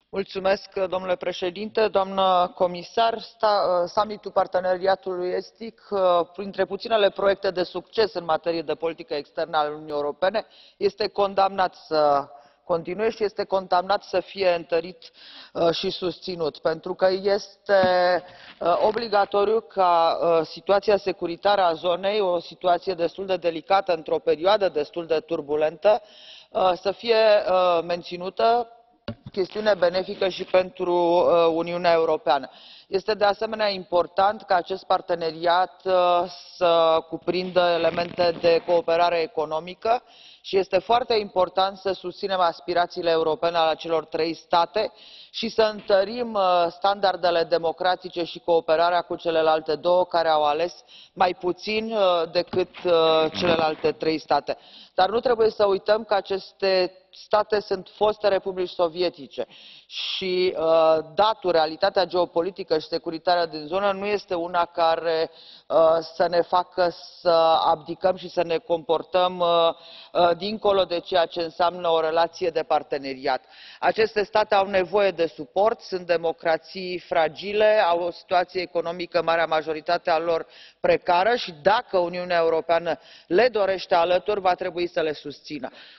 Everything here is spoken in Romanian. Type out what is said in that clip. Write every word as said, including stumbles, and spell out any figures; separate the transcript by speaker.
Speaker 1: Mulțumesc, domnule președinte, doamnă comisar. Summitul Parteneriatului Estic, printre puținele proiecte de succes în materie de politică externă ale Uniunii Europene, este condamnat să continue și este condamnat să fie întărit și susținut, pentru că este obligatoriu ca situația securitară a zonei, o situație destul de delicată într-o perioadă destul de turbulentă, să fie menținută, chestiune benefică și pentru Uniunea Europeană. Este de asemenea important ca acest parteneriat să cuprindă elemente de cooperare economică și este foarte important să susținem aspirațiile europene ale celor trei state și să întărim standardele democratice și cooperarea cu celelalte două, care au ales mai puțin decât celelalte trei state. Dar nu trebuie să uităm că aceste state sunt foste republici sovietice și datul, realitatea geopolitică și securitară din zonă nu este una care să ne facă să abdicăm și să ne comportăm dincolo de ceea ce înseamnă o relație de parteneriat. Aceste state au nevoie de suport, sunt democrații fragile, au o situație economică, marea majoritate a lor, precară și dacă Uniunea Europeană le dorește alături, va trebui să le susțină.